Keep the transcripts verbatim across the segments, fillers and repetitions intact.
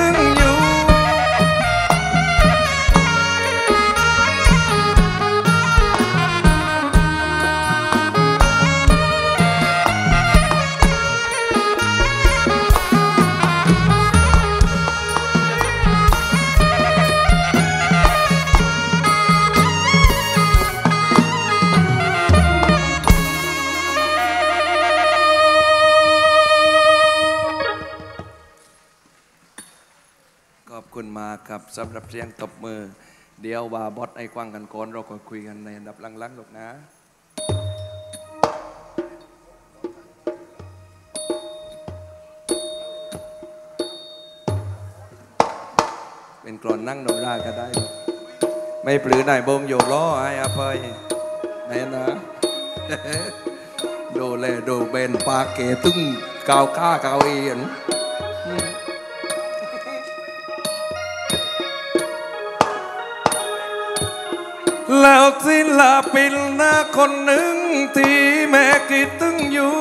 ตึงอยู่ขอบคุณมากครับสำหรับเสียงตบมือเดี๋ยวว่าบอสไอ้กว้างกันก่อนเราก็คุยกันในอันดับหลังๆลูกนะเป็นกรอนนั่งโนราก็ได้ไม่ปลื้นายบงโยล้อไอ้อภัยไหนนะดูแลดูเบนปาเกตึ้งกาวก้ากาวเอียนแล้วศิลปินหน้าคนหนึ่งที่แม่คิดถึงอยู่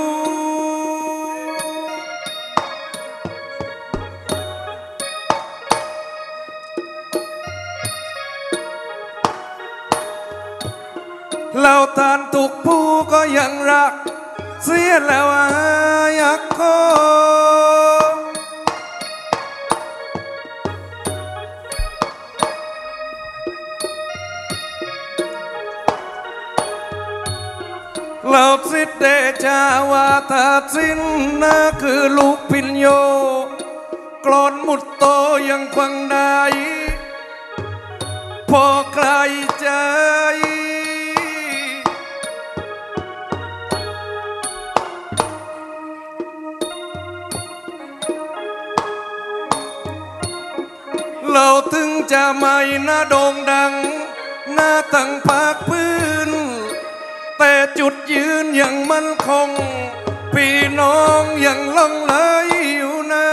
แล้วท่านทุกผู้ก็ยังรักเสียแล้วอยากขอเราสิเดชาวาตาสินนะคือลูกพิญโยกลอนมุดโตยังควังได้พอใครใจเราถึงจะไม่น่าโด่งดังหน้าตั้งภาคพื้นแต่จุดยืนยังมั่นคงพี่น้องยังล่องไหลอยู่นะ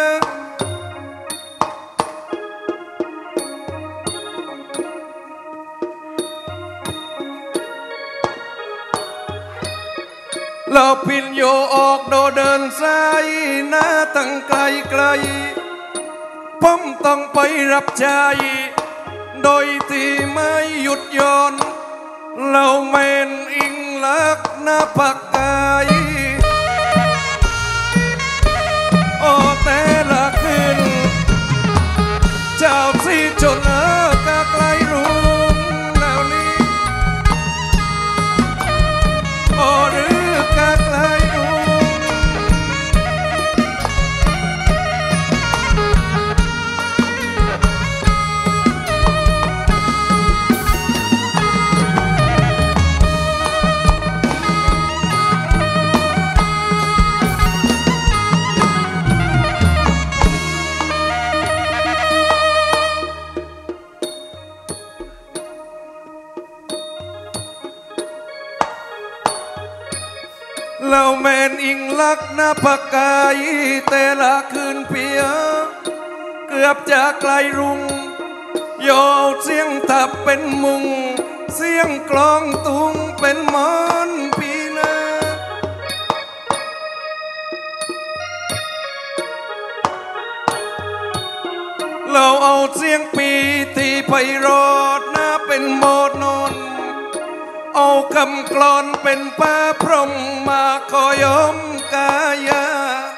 เราพินโยออกโดเดินสายหน้าตั้งไกลไกลผมต้องไปรับใช้โดยที่ไม่หยุดย่อนเราเมนอิงลักหน้าปักกายโอ้แต่ละคืนเจ้าสิจนเออกะไกลรุ่งแล้วนี้โอ้หรือกะไกลรุ่งเราแมนอิงลักหน้าปักกายแต่ละคืนเพียเกือบจะไกลรุ่งโยเสียงทับเป็นมุงเสียงกลองตุงเป็นมอนพีนาเราเอาเสียงปีที่ไพเราะหน้าเป็นโมดนนเอาคำกลอนเป็นป้าพรหมมาขอยอมกายา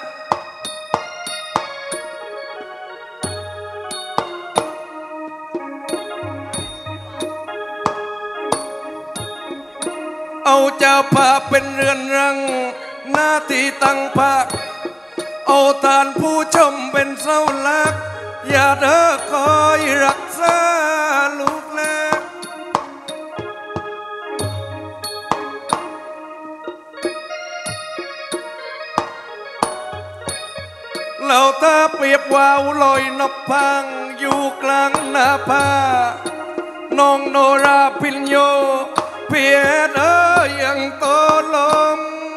เอาเจ้าภาพเป็นเรือนรังหน้าที่ตั้งภาคเอาทานผู้ชมเป็นเสาหลักอย่าเด้อคอยรักษาลูกแลเราถ้าเปรียบวาวลอยนบพังอยู่กลางหน้าผาน้องโนราพิญโยเพียรเอ้ยยังโตลม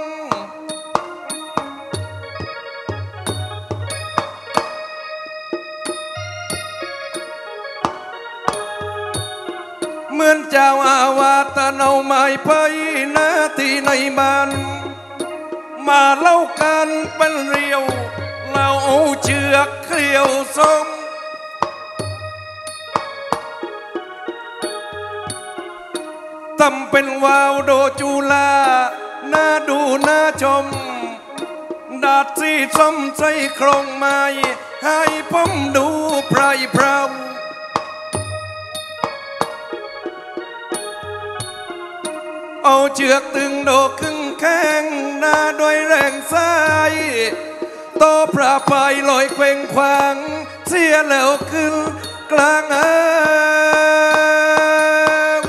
เหมือนเจ้าอาวาสเอาไม้ไผ่หน้าที่ในบ้านมาเล่ากันเป็นเรียวเราเอาเชือกเกลียวส้มทำเป็นวาวโดจูลาน่าดูน่าชมดาดที่ซ้ำใจโครงไม้ให้ผมดูไพรพราวเอาเชือกตึงโดครึ่งแข้งหน้าด้วยแรงซ้ายโตพระพายลอยเคว้งคว้างเสียแล้วขึ้นกลางอ่าว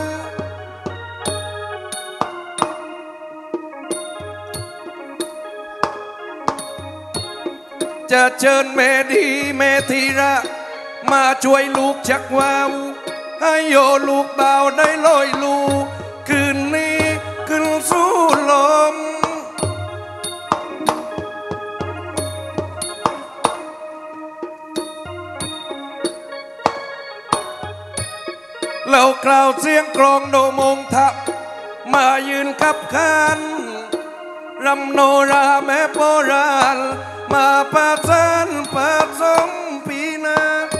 จะเชิญแม่ดีแม่ธีระมาช่วยลูกชักว่าวให้โยลูกบ่าวได้ลอยลูกคืนนี้ขึ้นสู่ลมแล้วกล่าวเสียงกรองโดมงทับมายืนขับขานรำโนราแม่โบราณมาประสานประสมปีนา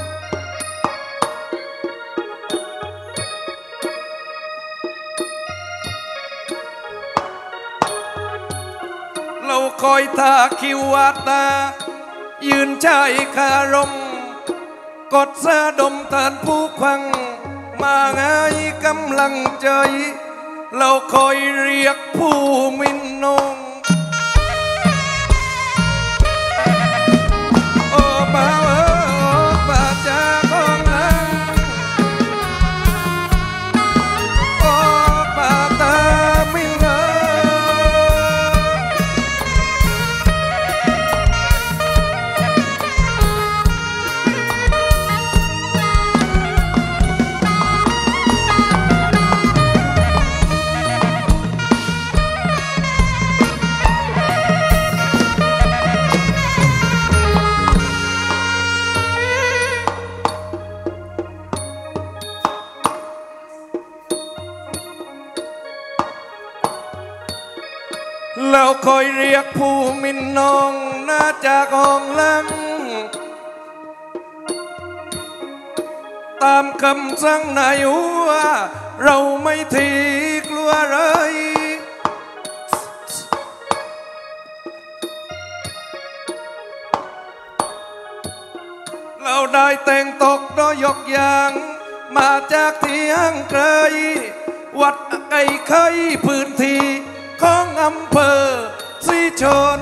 เราคอยท่าคิววาตายืนใจคารมกดสะดมทานผู้ควังมาไงกำลังใจเราคอยเรียกผู้มินนงโอ้บ่าวเอ๋ยบ่าวจ๋าของอังโอ้บ่าวตามินเอ๋เราคอยเรียกผู้มินนองน่าจากห้องลังตามคำสั่งนายหัวเราไม่ทีกลัวเลยเราได้แต่งตกโดยยกยางมาจากที่ห่างไกลวัดไก่ไข่พื้นที่ของอำเภอสีชน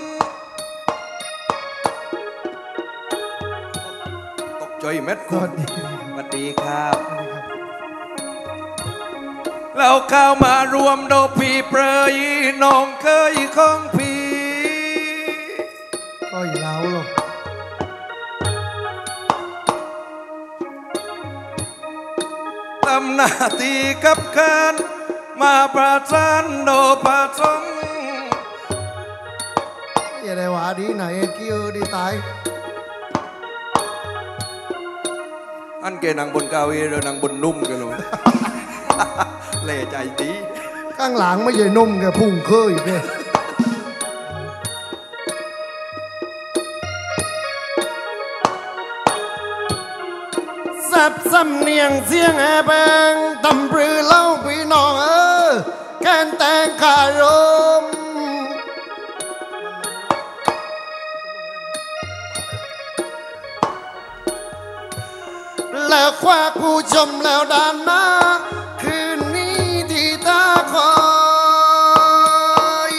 ตกใจเม็ดคุณสวัสดีครับเราเข้ามารวมโดพีเปรยน้องเคยของพี่ก็อยู่แล้วหรอกทำหน้าที่กับการมาประสานโดประสงอย่าได้ว่าดีไหนกิ้วดีตายอันเกนังบนกาวีหรือนังบนนุ่มกันเลยเล่ใจดีข้างหลังไม่ใช่นุ่มแกพุ่งเคยเนี่ยสับสำเนียงเสียงแอบแบงตำปรือเล่าพี่น้องเออแกนแต่งคารมแล้วควักผู้ชมแล้วด้านหน้าคืนนี้ที่ตาคอย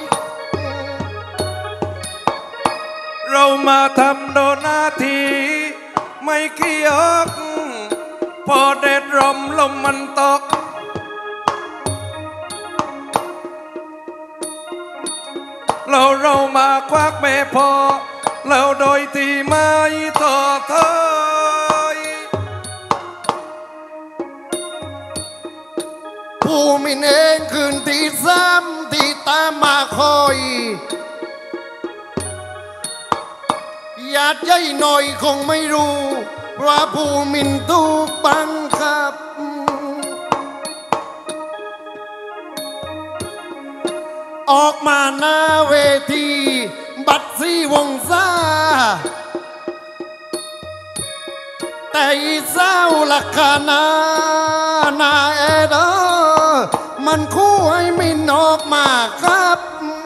เรามาทำโดหน้าที่ไม่เกี่ยกพอเด็ดลมลมมันตกเราเรามาควักแม่พอเราโดยที่ไม่ท้อถอยผู้มินเองคืนที่ซ้ำที่ตามมาคอยญาติใหญ่หน่อยคงไม่รู้ว่าผู้มินถูกบังคับออกมาหน้าเวทีบัดซี่วงซาแต่อีเศร้าลักขณานาเอดมันคู่ให้มินออกมาครับ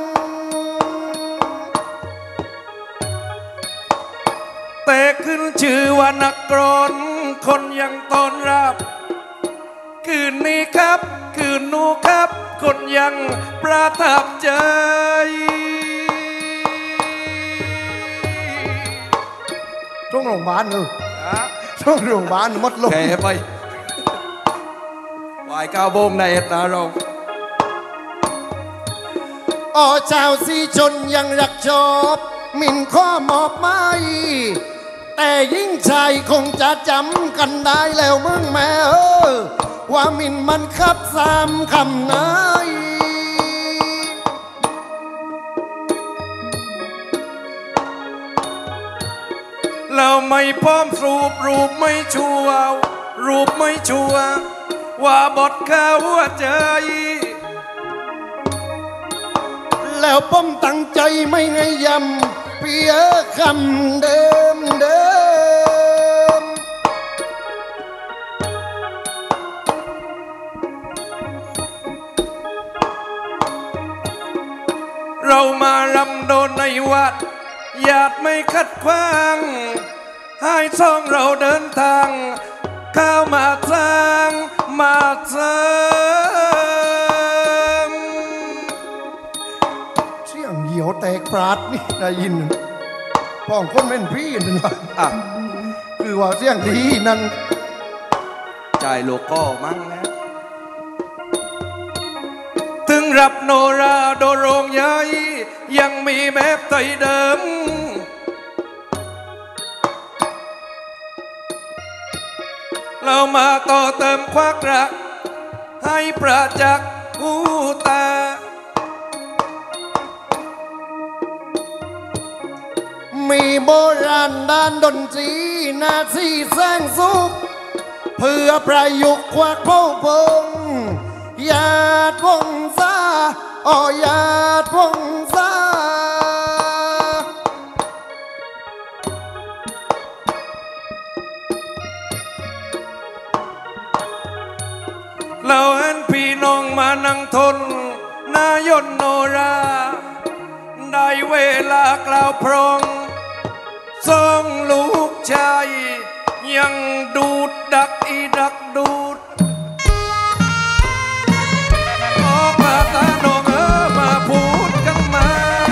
แต่ขึ้นชื่อว่านักกรอนคนยังต้อนรับคืนนี้ครับคืนนู้ครับ คนยังประทับใจช่วงโรงพยาบาลเออช่วงโรงพยาบาลมดลงแกไปวายก้าวโบงในเอ็ดนาเราอ๋อชาวสีชนยังรักชอบมินข้อมอบไม้แต่ยิ่งชายคงจะจำกันได้แล้วมึงแม่เออว่ามินมันคับสามคำไหนเราไม่พร้อมสูบรูปไม่ชัวรูปไม่ชัวว่าบทข้าหัวใจแล้วผมตั้งใจไม่ไงยำเพียคำเดิมเดิมเรามารำโดนในวัดญาติไม่ขัดขวางให้ช่องเราเดินทางเข้ามาสร้างมาสร้างเสียงเหี่ยวแตกปราดนี่ได้ยินป้องคนเป็นพี่นั่นวะคือว่าเสียงดีนั่นจ่ายโลโก้มั้งนะถึงรับโนราโดโรงใหญ่ยังมีแมบไตเดิมเรามาต่อเติมควักรักให้ประจักษ์หูตามีโบราณด้านดนตรีนาทีสร้างสุขเพื่อประยุกต์ควักโพพงญาติวงศาอ๋อญาติวงศาเราเห็นพี่น้องมานั่งทนนายนโนราได้เวลากล่าวพรองทรงลูกชายยังดูดดักอีดักดูดออกมาตาโนเออมาพูดกันมา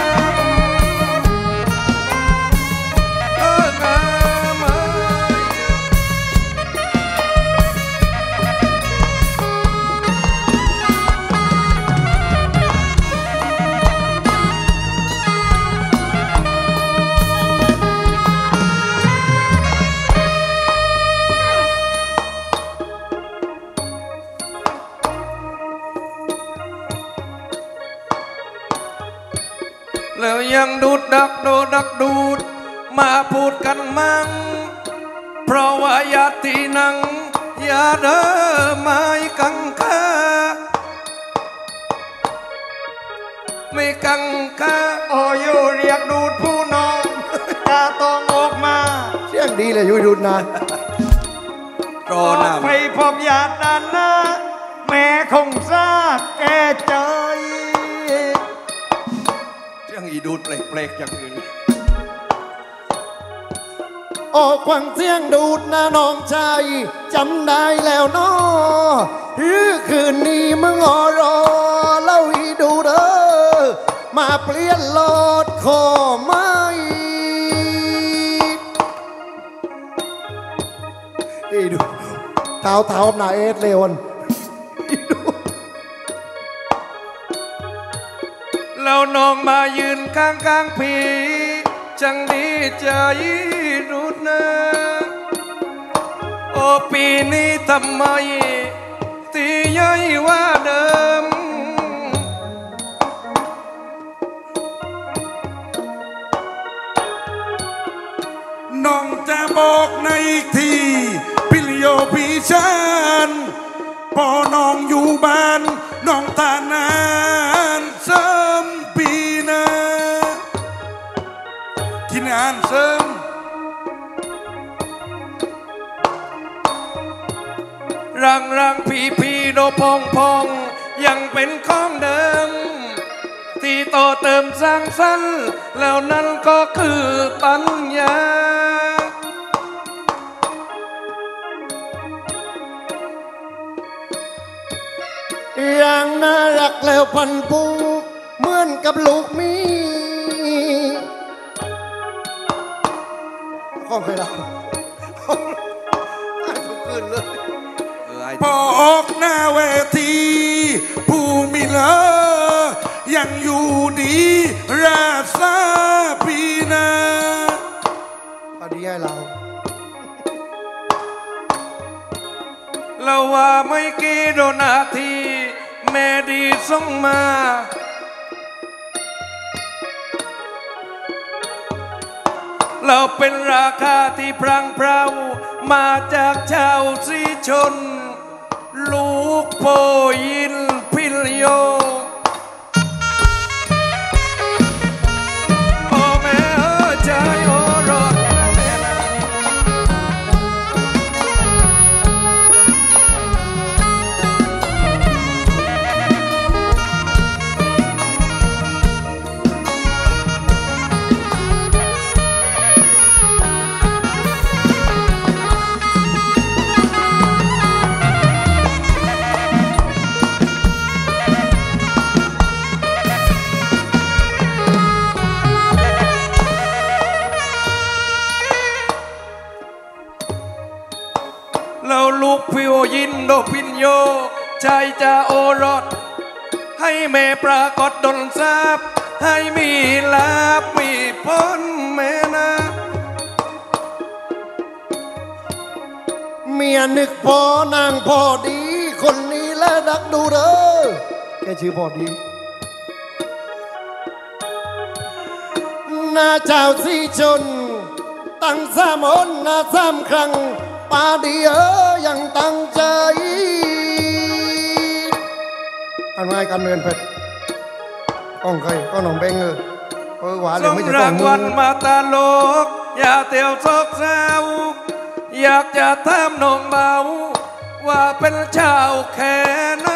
เอองามแล้วยังดูดดักโดดักดูดมาพูดกันมั่งเพราะว่าญาตินังอย่าเด้อไม่กังขาไม่กังขาโอ้ยเรียกดูดผู้น้องตาต้องออกมาเสียงดีเลยอยู่ดูดนะรอหน้าไปพบญาติด้านหน้าแม่คงซาแก่ใจยังอีดูดเปลกๆอย่างอื่นออกควังเสียงดูดนะน้องชายจำได้แล้วน้อหรือคืนนี้มึงอรอเล่าอีดูเด้อมาเปลี่ยนโลดขอไม้อีดูเท้าเท้าหน้าเอสเลวันแล้วน้องมายืนข้างข้างพี่จังดีใจดูดนะโอปีนี้ทำไมตีใหญ่ว่าเดิมน้องจะบอกในทีพิลโยพี่ชันพอน้องอยู่บ้านน้องตานานเสริมปีนากินอาหารเสริมรังรังพีพีโดพองพองยังเป็นของเดิมที่ต่อเติมสร้างสรรค์แล้วนั้นก็คือปัญญาอย่างน่ารักแล้วพันปูเหมือนกับลูกมีข้องใครล่ะทุกคืนเลยพอออกหน้าเวทีผู้มีเลอยังอยู่ดีราษาพีนาพอดีให้เราเราว่าไม่กี่โดนาทีแม่ดีส่งมาเราเป็นราคาที่พรังเพรามาจากชาวสีชนลูกโพยินพิลโยโอ้แม่เออใจโอรสเราลูกพิโอยินโดพินโยใจจะโอรสให้แม่ปรากฏดลทราบให้มีลาบมีพ้นแม่นะเมียนึกพอนางพอดีคนนี้และดักดูเด้อแกชื่อพอดีนาเจ้าสีชนตั้งสามอนนาสามครั้งปาดีเออยังตั้งใจอันไงกันเงินเพชรก้องใครก็น้องเบงเออเออหวานเลยไม่ใช่ก้องมึงมาตาโลกอย่าเตียวซอกเศร้าอยากจะถามน้องเบาว่าเป็นชาวแค่ไหน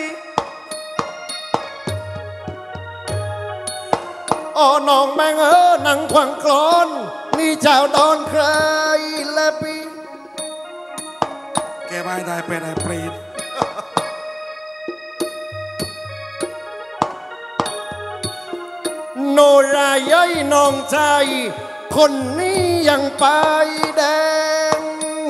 อ๋อน้องแบงเออนังขวังกลอนนี่เจ้าดอนใครและปีแกไม่ได้เป็นไอ้ปรีดโนรายัยน้องใจคนนี้ยังไปแดง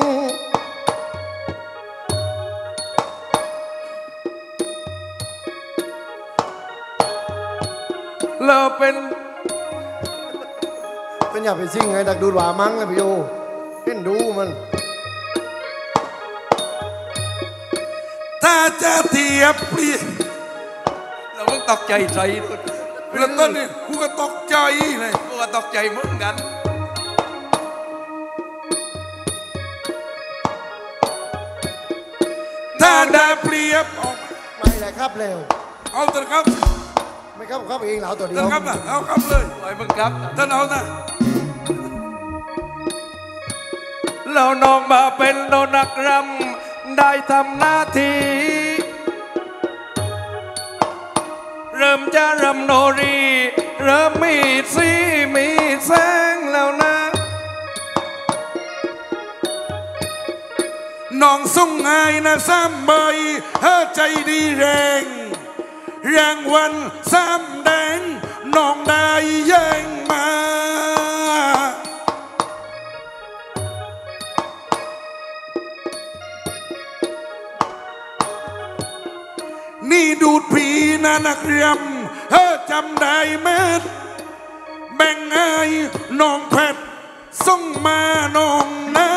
เราเป็นเป็นอย่าไปซิ่งไงดักดูดว่ามั้งเลยพี่โยเห็นดูมันถ้าจะเทียบเปรียบเราต้องตกใจใจด้วยแล้วต้นนี่กูก็ตกใจเลยกูก็ตกใจเหมือนกันถ้าได้เปรียบไม่เลยครับเร็วเอาเถอะครับไม่ครับครับเองเราตัวเดียวครับนะเอาครับเลยไอ้มึงครับท่านเอานะเราน้องมาเป็นโดนักรำได้ทำหน้าที่เริ่มจะรำโนรีเริ่มมีสีมีแสงแล้วนะน้องส่งไงนะซ้ำใบเฮ้ใจดีแรงแรงวันซ้ำแดงน้องได้แย่งมานี่ดูดผีนานักรำเฮ้จำได้ไหมแบ่งให้น้องเพชรส่งมาน้องนา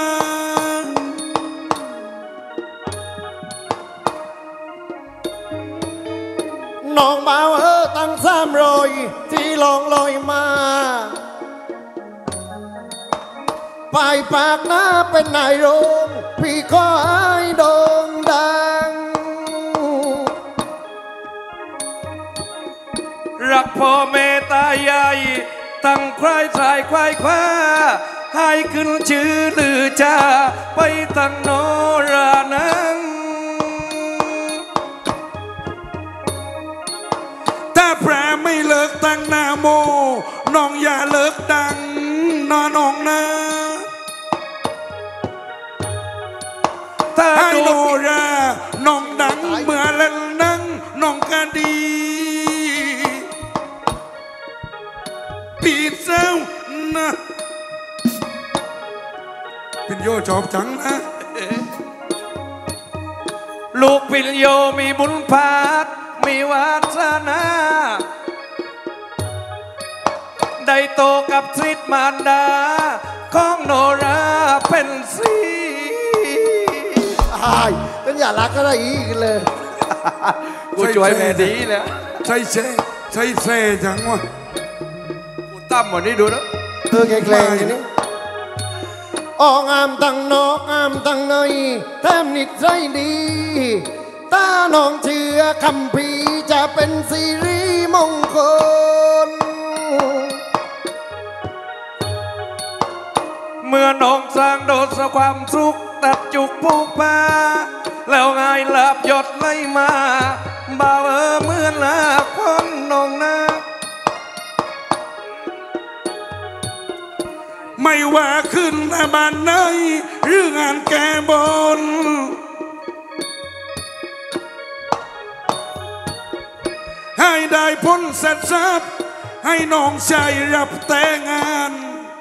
น้องบ่าวเออตั้งสามรอยที่ลองลอยมาปลายปากหน้าเป็นนายโรงพี่ขอให้โด่งดังรักพ่อแม่ตายายตั้งใครสายควายคว้าให้ขึ้นชื่อลือจ้าไปตั้งโนรานังน้องนะถ้าให้ดูโนราน้องดังเมื่อเล่นนั่งน้องก็ดีปีเจ้านะปินโยชอบจังนะลูกปิญโยมีบุญพาดมีวาสนาได้โตกับสิทธิ์มารดาของโนราเป็นสีอายเป็นอย่ารักก็ได้อีกเลยกูช่วยแม่ดีแล้วใช่เช่ใช่เซ่จังวะกูตั้มวันนี้ดูนะเออแกล้งอย่างนี้ออกงามตั้งนอกงามตั้งในแถมนิดใจดีตาน้องเชื่อคำพีจะเป็นสิริมงคลเมื่อน้องสร้างโดดสความสุขตัดจุกผูกผ้าแล้วไงลาบยศไล่มาบ่าวเออเหมือนลาคนน้องนาไม่ว่าขึ้นบ้านไหนหรืองานแก้บนให้ได้พ้นเสร็จสับให้น้องชายรับแต่งงาน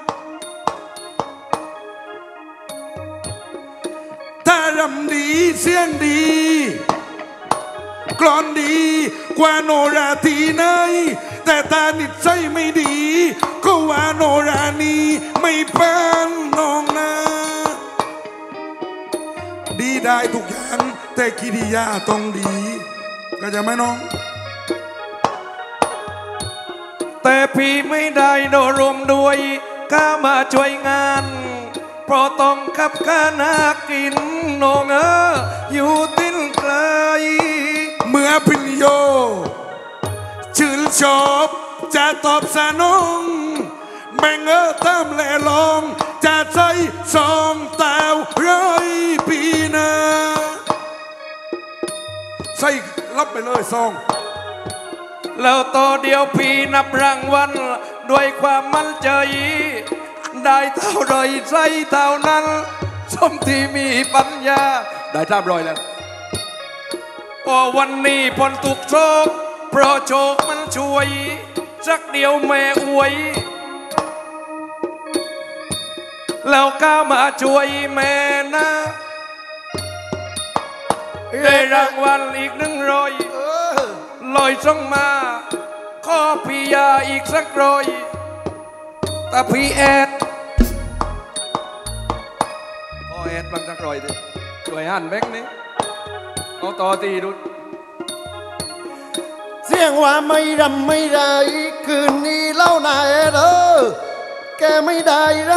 ถ้ารำดีเสียงดีกลอนดีกว่าโนราทีไหนแต่ตานิดใจไม่ดีก็ว่าโนรานี้ไม่เป็นน้องนะดีได้ทุกอย่างแต่กิริยาต้องดีก็จะไหมน้องแต่พี่ไม่ได้โดรวมด้วยข้ามาช่วยงานเพราะต้องขับข้านากินน้องเอออยู่ติ้นไกลเมื่อพิญโยชื่นชอบจะตอบสนองแบ่งเออตามแลลองจะใจสองตาวร้อยปีนาใส่รับไปเลยซองแล้วต่อเดียวพี่นับรางวัลด้วยความมั่นใจได้เท่าไรใส่เท่านั้นสมที่มีปัญญาได้ทำรอยแล้วโอ้วันนี้พลตุกโชคเพราะโชคมันช่วยสักเดียวแม่อวยแล้วก้ามาช่วยแม่นะได้รางวัลอีกหนึ่งร้อยลอยส่งมาขอพี่ยาอีกสักร้อยแต่พี่แอดขอแอดบางสักร้อยดิช่วยหันแบงค์นี้เอาต่อตีดูเสียงว่าไม่รำไม่ไรคืนนี้เล่าหนาเอเออแกไม่ได้ไร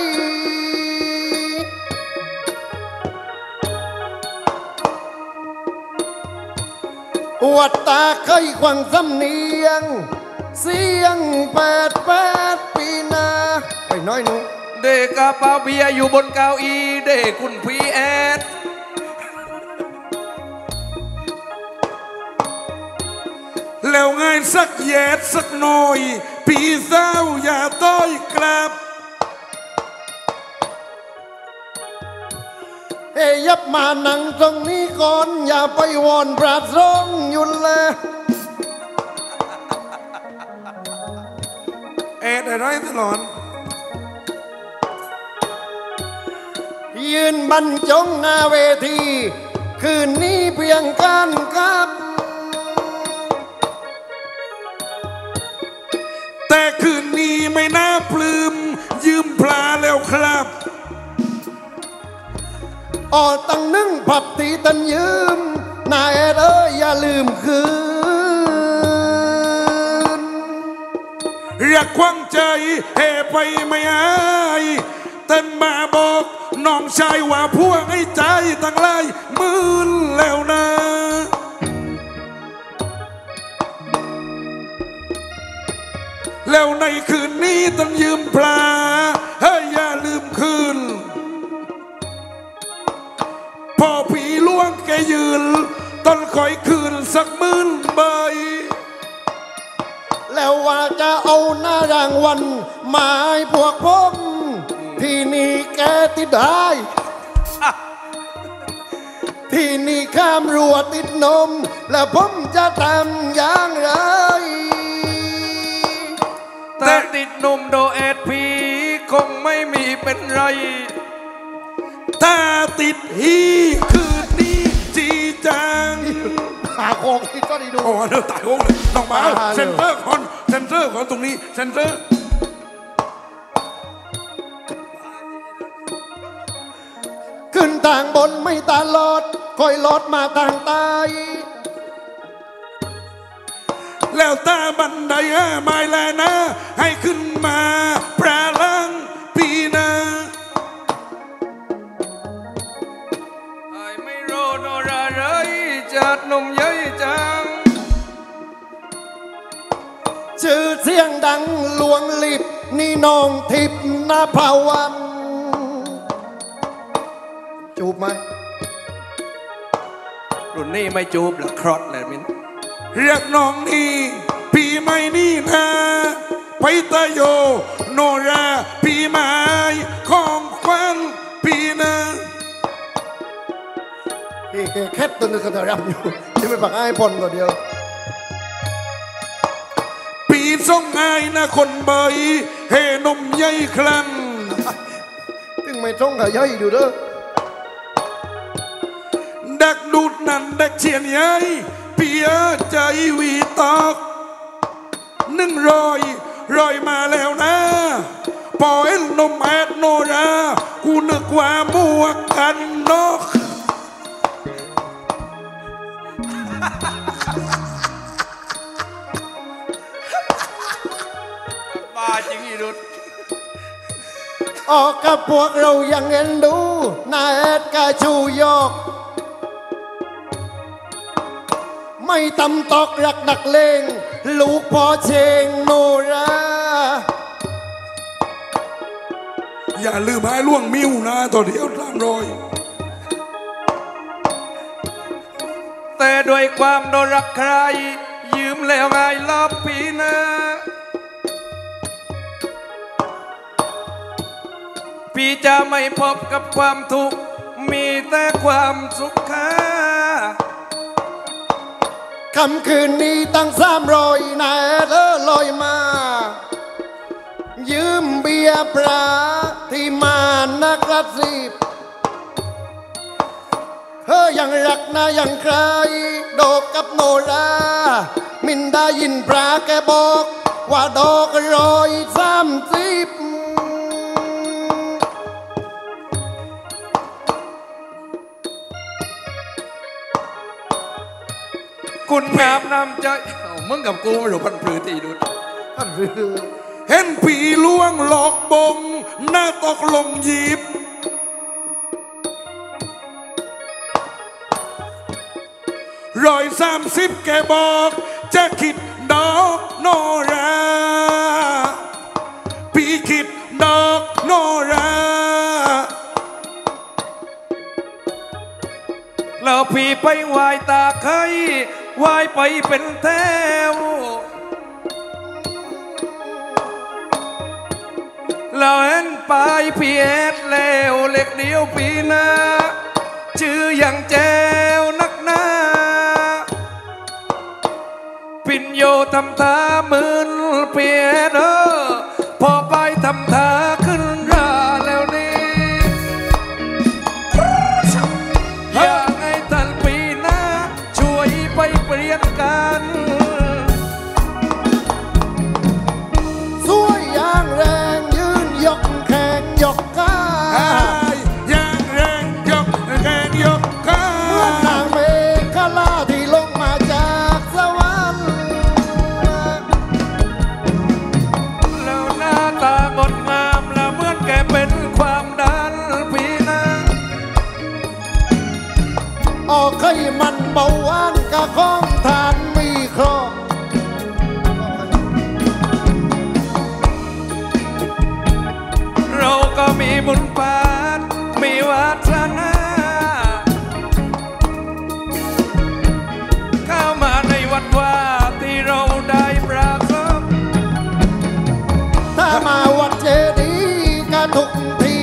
อวดตาเคยควังสำเนียงเสียงแปดแปดปีนาไปน้อยหนูเด็กกระเป๋าเบียร์อยู่บนเก้าอี้เด็กคุณพี่แอดแล้วไงสักแยดสักหน่อยพี่สาวอย่าต้อยกลับเอ้ยับมานั่งตรงนี้ก่อนอย่าไปวอนพระสงฆ์หยุดเลยเอ็ดอะไรตลอดยืนบรรจงหน้าเวทีคืนนี้เพียงการกับแต่คืนนี้ไม่น่าปลื้มยืมพลาแล้วครับอ๋อตั้งนึ่งผับตีตันยืมนายเอ้ยอย่าลืมคืนเรียกควังใจเฮไปไม่อายเต้นมาบอกน้องชายว่าพวกไอ้ใจตั้งไรมืนแล้วนะแล้วในคืนนี้ต้องยืมปลาเฮ้ยอย่าลืมคืนพอผีล่วงแกยืนต้นคอยคืนสักหมื่นใบแล้วว่าจะเอาหน้ารางวัลมาให้พวกผมที่นี่แกติดได้ที่นี่ข้ามรั้วติดนมแล้วผมจะทำอย่างไรแต่ติดนมโดเอดพีคงไม่มีเป็นไรถ้าติดฮีคืนนี้จีจังหาโคงที่ก็ดีดูโอ้เดี๋ยวตายโคงเลยน้องมาเซนเซอร์ก่อนเซนเซอร์ก่อนตรงนี้เซนเซอร์ขึ้นทางบนไม่ตาลอดคอยลอดมาทางใต้แล้วตาบันไดไม่แลนะให้ขึ้นมาพระลังปีนาไอ้ไม่รู้โนราไรจัดนมเย้ยจังชื่อเสียงดังลวงลิบนี่น้องทิพย์นาภาวันจูบไหมรุ่นนี้ไม่จูบหรอกครอดเลยมินเรียกน้องนี่พี่ไม่นี่นะไปตะโยโนราพี่ไม้ของควันพี่นะเฮ้แค่ตัวนึงก็จะรำอยู่จะไม่ปักไอ้พลก่อนเดียวพี่ส่งไอ้นะคนใบเฮนมใหญ่ครั้งถึงไม่ส่งกับย่อยอยู่เด้อดักดูดนั่นดักเชียนใหญ่เปียใจวีตอกหนึ่งรอยรอยมาแล้วนะพอเอ็นนมแอดโนรากูนึกว่าหมวกกันนกบ้าจริงอีดุดออกกับพวกเรายังเอ็นดูนายแอดกาชูยอกไม่ตำตอกรักนักเลงลูกพ่อเชงโนราอย่าลืมให้ล่วงมิ้วนะตัวเดียวสามร้อยแต่ด้วยความโดนรักใครยืมแล้วไงลอบปีนะพี่จะไม่พบกับความทุกข์มีแต่ความสุขค่ะคำคืนนี้ตั้งสามรอยนายเธอลอยมายืมเบียร์ปลาที่มานักรัสิบเธอยังรักนะยังใครดอกกับโนรามินได้ยินปลาแกบอกว่าดอกรอยสามสิบคุณงามนำใจมึงกับกูไม่รู้พันปลือตีดุดพันปลือเห็นผีล่วงหลอกบงหน้าตกลงหยิบรอยสามสิบแกบอกจะคิดดอกโนราพี่คิดดอกโนราแล้วพี่ไปไหว้ตาไข่ไหว้ไปเป็นแถวแล้วเห็นไปพี่แอดแล้วเล็กเดียวพี่นาชื่ออย่างแจวนักหนาปิ่นโยทำท่ามืนพี่แอดเออพอไปทำท่าขึ้นราแล้วนี่ไปเปลี่ยนกันสวยอย่างแรงยืนยกแข่งยกก้าอย่างแรงยกแข่งยกก้าเหมือนนางเมฆลาที่ลงมาจากสวรรค์แล้วหน้าตางดงามและเหมือนแกเป็นความดันพี่นาออกให้มันเบาหวานกะข้องทานมีครอบเราก็มีบุญปาดมีวาสนาเข้ามาในวัดว่าที่เราได้ประสบถ้ามาวัดเจดีย์ก็ทุกที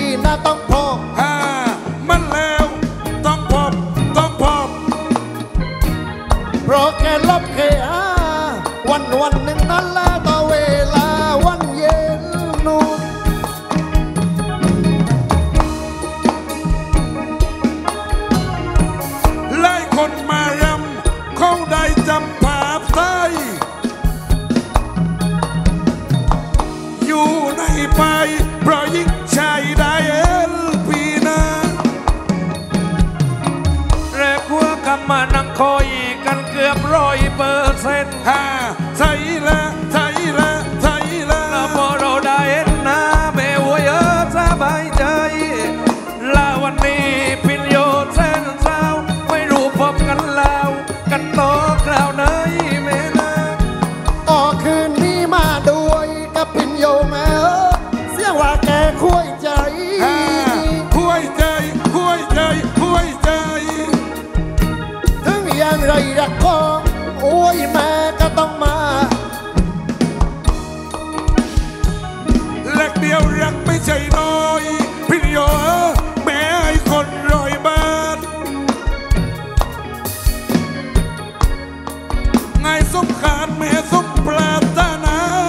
คอยกันเกือบร้อยเปอร์เซ็นต์ฮ่าใช่ละใช่ละใช่ละพอเราได้เห็นหน้าแม่วัวเยอะสบายใจลาวันนี้พินโยแสนเศร้าไม่รู้พบกันแล้วกันต่อคราวไหนแม่นะอ๋อคืนนี้มาด้วยกับปิ่นโยแม่เออเสียงว่าแกคุยใจฮ่าห้วยใจห้วยใจห้วยใจถึงอย่างไรรักก็โอ้ยแม่ก็ต้องมาเล็กเดียวรักไม่ใช่น้อยพินโยแม่ให้คนรอยบาทไงสมขาดแม่สมปรารถนา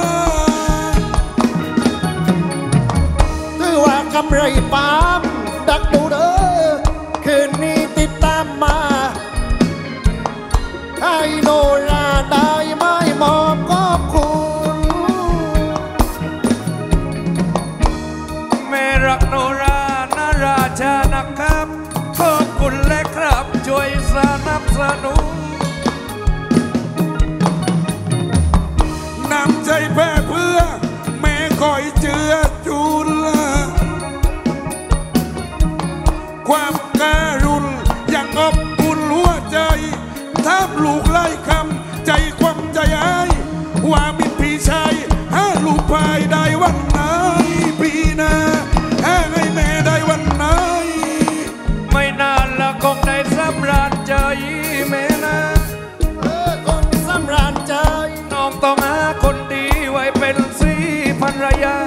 ถือว่ากำไรปามดักดูเด้อคืนนี้ติดตามมาให้โนราได้ไม่มอบขอบคุณแม่รักโนรานาราชานะครับขอบคุณและครับช่วยสนับสนุนน้ำใจแพ่เพื่อแม่คอยเจือจุลความการุณอย่างอบอุ่นหัวใจทับลูกไล่คำใจความใจไอ้ว่ามิตรพี่ชายห้าลูกพายได้วันไหนพี่นาห้าให้แม่ได้วันไหนไม่นานละคงได้สำราญใจแม่นะเออคนสำราญใจน้องต้องหาคนดีไว้เป็นสีภรรยา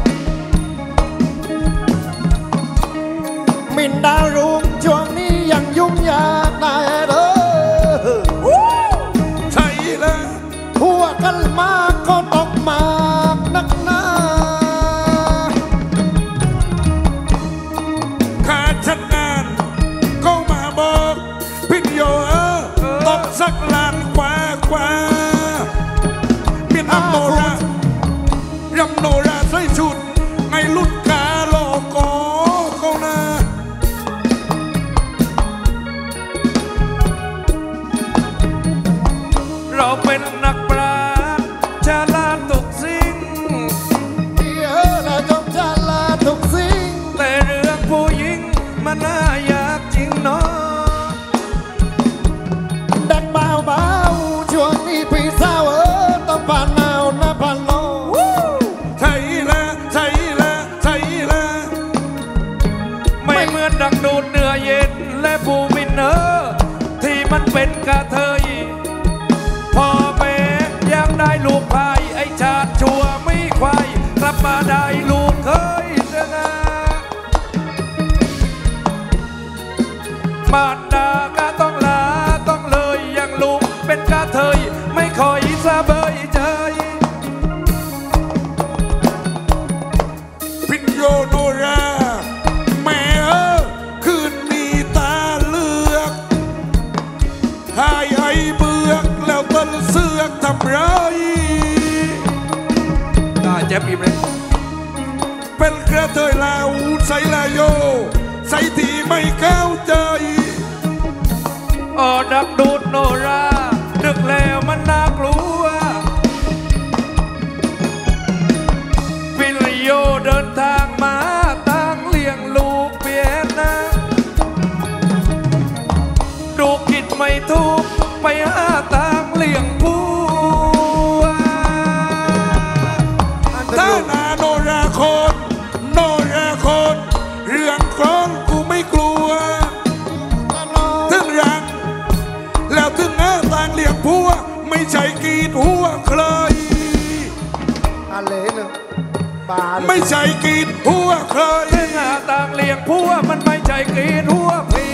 มินดาวรุ่งช่วงนี้ยังยุ่งยากนายเด้อใช่แล้วหัวกันมากก็ต้องมากนักหนาขาดชัดงานก็มาบอกพินโยเออต้องสักล้านกว่ากว่ามีนำโนรารำโนราใส่ชุดไงลุดกาโลโกเขานาเราเป็นนักปราชญ์ฉลาดทุกสิ่งเดี๋ยวเราจงชาลาทุกสิ่งแต่เรื่องผู้หญิงมันน่ายากจริงเนาะดักเบาเบาๆช่วงนี้พี่สาวเออต้องผ่านหนาวนะผ่านโลใช่แล้วใช่แล้วใช่แล้วไม่เหมือนดักดูดเนื้อเย็นและผู้มินเนอร์ที่มันเป็นกระเทยพ่อแม่อยากได้ลูกพายไอ้ชาติชัวไม่ควายกลับมาได้ลูกเคยเสนามารดาก็ต้องลาต้องเลยอย่างลูกเป็นกระเทยไม่คอยสบายใจพินโยโนราแม่เออคืนนี้ตาเลือกหายไอเบือกแล้วต้นเสือกทำไรตาเจ็บอีกเลยเป็นกระเทยลาวใส่ลายโยใส่ที่ไม่เข้าใจออดักดูดโนราดึกแล้วมันน่ากลัวพิลโยเดินทางมาตั้งเลี้ยงลูกเปียนะดูกิดไม่ถูกไปหาตั้งเลี้ยงผัวถ้านาโนราคนโนราคนเรื่องกรอนกูไม่กลัวถึงรังแล้วถึงหาต่างเลี้ยงผัวไม่ใช่กรีดหัวใครอะไรหนึ่งบาทไม่ใช่กรีดหัวใครเรื่องหาต่างเลี้ยงผัวมันไม่ใช่กรีดหัวผี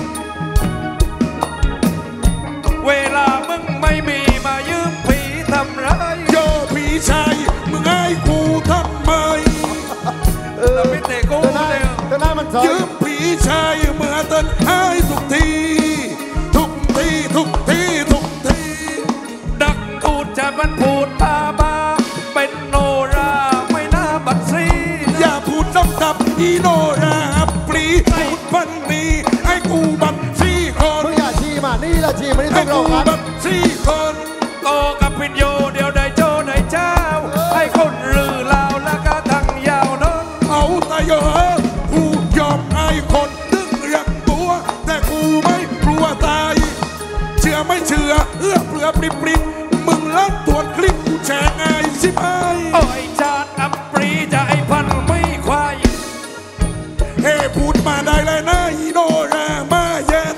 เวลามึงไม่มีมายืมผีทำไรโยพี่ชายมึงให้กูทำไมเราไม่เตะกูตัวหน้าเลยตัวหน้ามันสอนยืมพี่ชายเมื่อเต้นให้ทุกทีทุกทีทุกทีทุกทีดักกูจะมันพูดตาบาเป็นโนราไม่น่าบัดซีอย่าพูดซ้ำกับอีโนราปลีพูดพันนี้ให้กูบัดซี่คนมึงอย่าชี้มานี่ละชีไม่ได้ให้ต้องกูเรากันแบบสี่คนโตกับพินโยเดี๋ยวได้โจได้เจ้าให้คนลือลาวแล้วก็ทั้งยาวน้องเอาแต่เยอะกูยอมไอ้คนตึงรักตัว แต่กูไม่กลัวตาย เชื่อไม่เชื่อเอื้อเปลือปริบปริบมึงลั่นตัวคลิปกูแชร์ไอ้สิบไอ้โอ้ยชาติอับปรีจะไอ้พันไม่ควายเฮ้พูดมาได้เลยนะอีโนรามาเย็น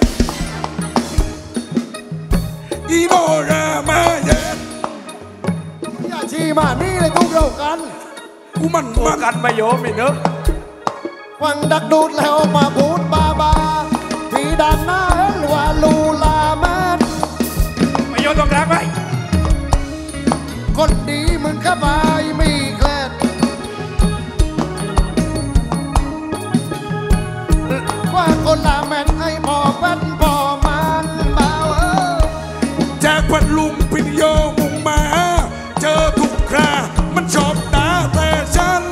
อีโนรามาเย็นอย่าชี้มานี่เลยทุกเรากันกูมันตัวมันกันมาโยมอีกเนอะฟังดักดูดแล้วมาพูดบาบาที่ด้านหน้าเอ็นว่าลูลาแมนมาโยนตรงกลางไว้คนดีมึงก็ไปมีแคลนว่าคนลาแมนไอ้พอเป็นพอมันเบาเออจากพัดลุงพินโยมุงมา เจอทุกครามันชอบด่าแต่ฉัน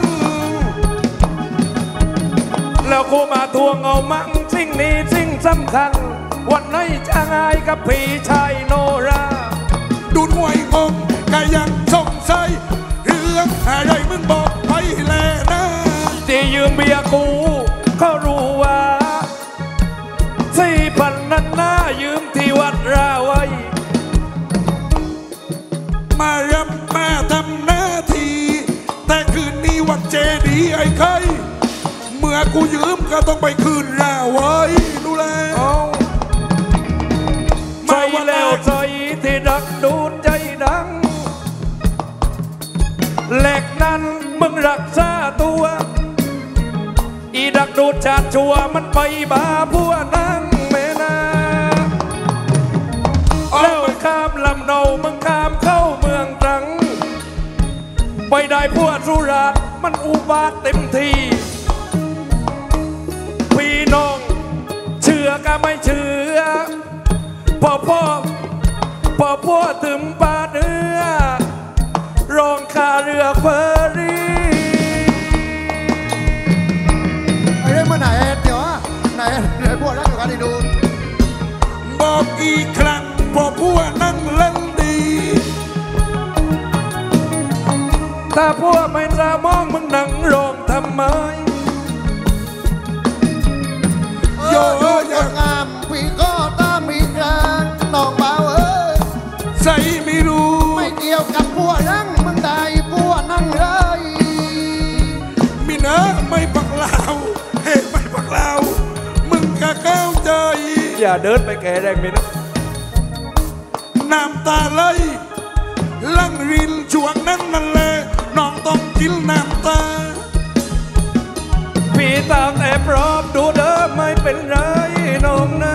แล้วกูมาทวงเอามั่งสิ่งนี้สิ่งสำคัญ วันไหนจะง่ายกับพี่ชายโนราดูหน่วยงงก็ยังสงสัยเรื่องอะไรมึงบอกไปแลนะที่ยืมเบียร์กูเขารู้ว่าสี่พันนั้นน่ายืมที่วัดราไว้มารับมาทำหน้าที่แต่คืนนี้วันเจดีย์ไอ้ใครเมื่อกูยืมก็ต้องไปคืนราไว้ดูแลเอาใจแล้วใจที่ดักดูดใจดังแหลกนั้นมึงรักษาตัว อีดักดูดชาติชัวมันไปบาพัวนั่งเมนาแล้วข้ามลำเนามึงข้ามเข้าเมืองตรัง ไปได้พวกสุราษฎร์มันอุบาทเต็มทีพี่น้องเชื่อก็ไม่เชื่อพอพ่อพอพ่อถึงป่าเนื้อรองคาเรือเฟอร์รี่ไอ้เรื่องมันไหนเดี๋ยวอะไหนไหนพวกนั้นอยู่กันดีดูบอกอีกครั้งพอพวกนั่งเล่นดีถ้าพวกไม่จะมองมึงนั่งรองทำไมโยโย่คนงามพี่ก็ตามมีกลางน้องเบาเอ้ยใส่ไม่รู้ไม่เกี่ยวกับพวกนั่งมึงได้พวกนั่งเลยมีเนอะไม่ปักลาวเฮ้ไม่ปักลาวมึงก็เข้าใจอย่าเดินไปแก่แดงมินะน้ำตาไหลลังรินช่วงนั้นนั่นแหละน้องต้องกินน้ำตาพี่ตามแอบรอบดูเด้อไม่เป็นไรน้องนะ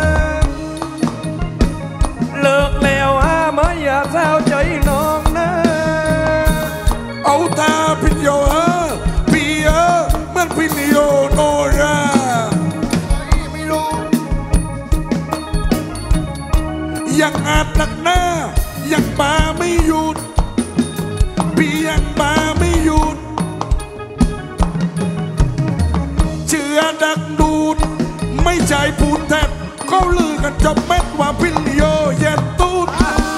เลิกแล้วฮะไม่อยากเศร้าใจน้องนะเอาตาพินโยเออพี่เออเหมือนพินโยโนราไม่รู้ยังอาจหนักหน้ายังบาไม่หยุดพี่ยังบาไม่หยุดเชื่อดักดูดไม่ใจพูดแทบเขาลือกันจบเม็ดว่าพินโยเย็นตูด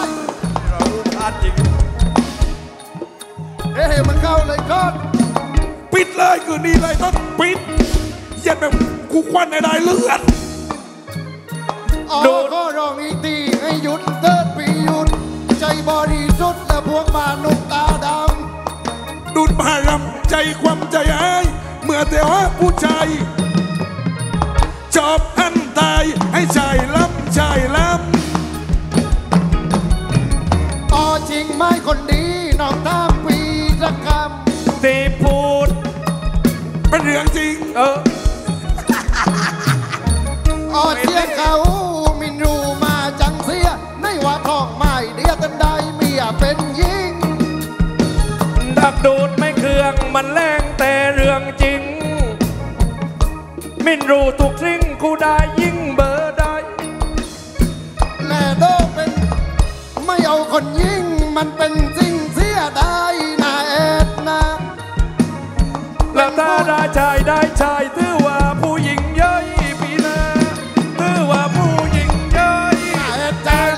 เฮ้ยมันเข้าเลยก่อนปิดเลยคืนนี้เลยต้องปิดเย็นแบบกูควันในได้เลือดอ๋อก็ร้องอีกทีให้หยุดเดินปีหยุดใจบริสุทธิ์และพวกมนุษย์ตาดำดูดมารำใจความใจหายเมื่อแต่ว่าผู้ชายชอบอันตายให้ชายล้ำชายล้อ๋อจริงไหมคนดีน้องตามปีสักคที่พูดำเป็นเรื่องจริงเออำอ๋อเสียเขามินรูมาจังเสียในว่าทองไม่เดียวกันได้เมียเป็นยิงดักดูดไม่เครื่องมันแรงแต่เรื่องจริง มินรู้ทุกสิ่งกูได้ยิ่งเบอร์ได้แล่โดเป็นไม่เอาคนยิงมันเป็นสิ่งเสียได้นาเอ็ดนะแล้วถ้าได้ชายได้ชายถือว่าผู้หญิงเย้ยพี่นาถือว่าผู้หญิงเย้ยนาเอ็ดใจ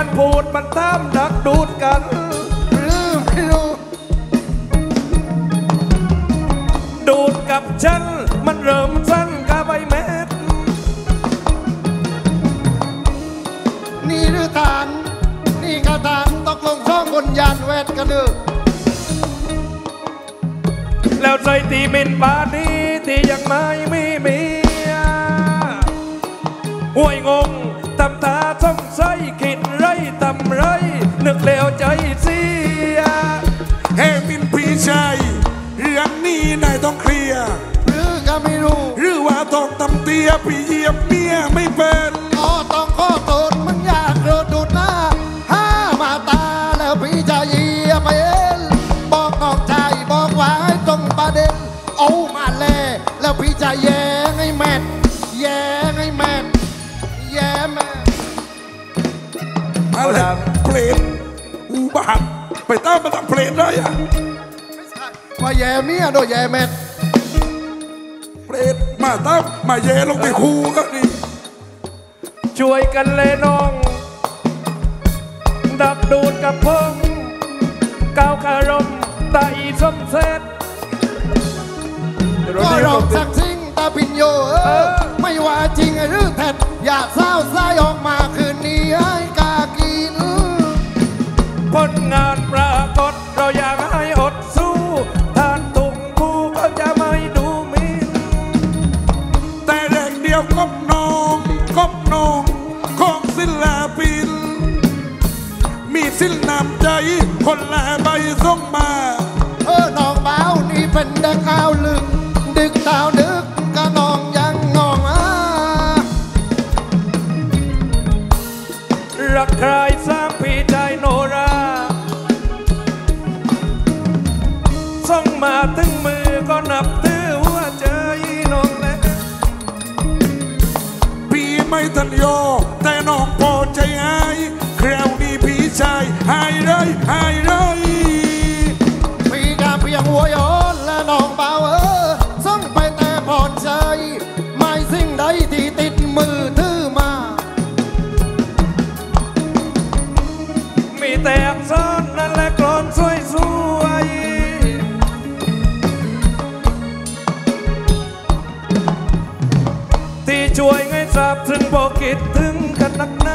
มันพูดมันตามดักดูดกันหรือไม่รู้ดูดกับฉันมันเริ่มสั้นกะใบเม็ดนี่หรือฐานนี่กระฐานตกลงช่องคนยานเวทกันเด้อแล้วใจตีมินปานี้ที่ยังไม่มีเมียห่วยงงทำตาสงสัยคิดไรทำไรนึกแล้วใจเสียเฮมินพี่ชายเรื่องนี้นายต้องเคลียร์หรือก็ไม่รู้หรือว่าต้องตำเตียพี่เยียบเมียไม่เป็นอ๋อต้องข้อตนมึงอยากโดดดูดหน้าห้ามาตาแล้วพี่จะเยียบไปเองบอกนอกใจบอกไว้ตรงประเด็นเอามาแล่แล้วพี่จะแย่งให้แม่นแย่งให้แม่นแย่แม่อะไรเพลนอุบาทไปตามมาทำเพลนได้อะมาแย่เมียโดยแย่แม่นเพลนมาตามมาแย่ลงไปคูก็ดีช่วยกันเลยน้องดักดูดกับพงก้าวคารมตาอีสมเสร็จก็ร้องสักสิ่งตาปิญโยเออไม่ว่าจริงหรือแท้อยากเศร้าสายออกมาคืนนี้ให้กากินผลงานปรากฏเราอยากให้อดสู้ท่านตุงผู้ก็จะไม่ดูหมิ่นแต่แรงเดียวกบน้องกบน้องของศิลปินมีศิลนำใจคนละใบส่งมาเออน้องเบานี่เป็นเด็กเอาลึกดึกดาวดึกก็น้องยังงองอ่ะรักใครสร้างพี่ใจโนราส่งมาถึงมือก็นับถือหัวใจน้องแล้วพี่ไม่ทันโยแต่น้องพอใจหายคราวนี้พี่ชายหายเลยหายเลยพี่กาเพียงหัวย้อนและน้องเบาเออส่งไปแต่พอใจไม่สิ่งใดที่ติดมือถือมามีแต่อักษรนั่นแหละกลอนสวยสวยที่ช่วยให้ทราบถึงบอกคิดถึงกันนักหนา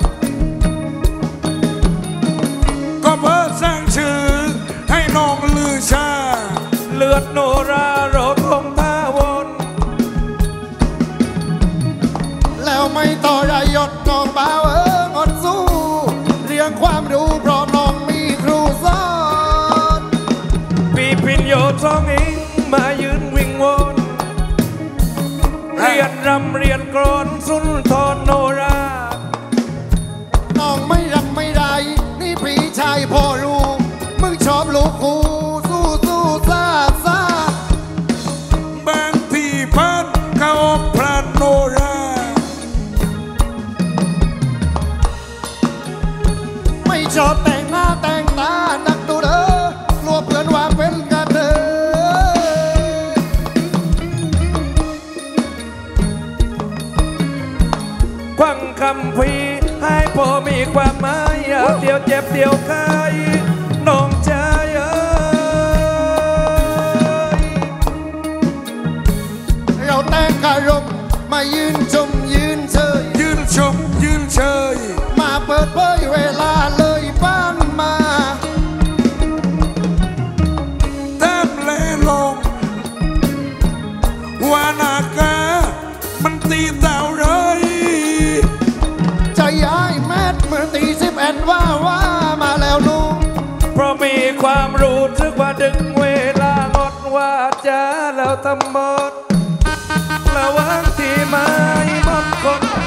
ก็เพื่อสร้างชื่อให้น้องลือชาเลือดโนราโรดคงท่าวนแล้วไม่ต่อไรยศน้องเบาเอองดสู้เรียงความรู้เพราะน้องมีครูสอนปีพินโยทองอิงมายืนวิ่งวนเรียนรำเรียนกรอนสุนทรโนราน้องไม่รำไม่ไรนี่พี่ชายพ่อรู้มึงชอบลูกคู่สู้สู้ซาซาบางทีพันเขาพระโนราไม่ชอบแต่งหน้าแต่งตานักดูเด้อกลัวเพื่อนว่าเป็นกระเทยฟังคำพีให้พอมีความหมายเดียวเจ็บเดียวคายน้องใจเอ้ยเราแต่งคารมมายืนชมยืนเชยยืนชมยืนเชยมาเปิดเผยเวลาเลยบ้านมาแต้มแลลงวานากามันตีเต่าเลยใจย้ายแมทเมื่อตีสิบเอ็ดว่าว่ามาแล้วลุงเพราะมีความรู้สึกว่าดึงเวลางดว่าจะแล้วทำหมดระหว่างที่ไม่หมดคน